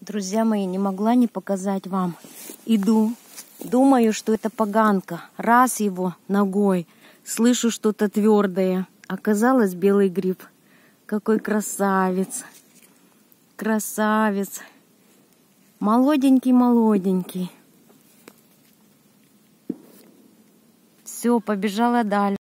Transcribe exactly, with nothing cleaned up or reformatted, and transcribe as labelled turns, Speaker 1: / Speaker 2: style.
Speaker 1: Друзья мои, не могла не показать вам. Иду, думаю, что это поганка. Раз его ногой, слышу что-то твердое. Оказалось, белый гриб. Какой красавец. Красавец. Молоденький-молоденький. Все, побежала дальше.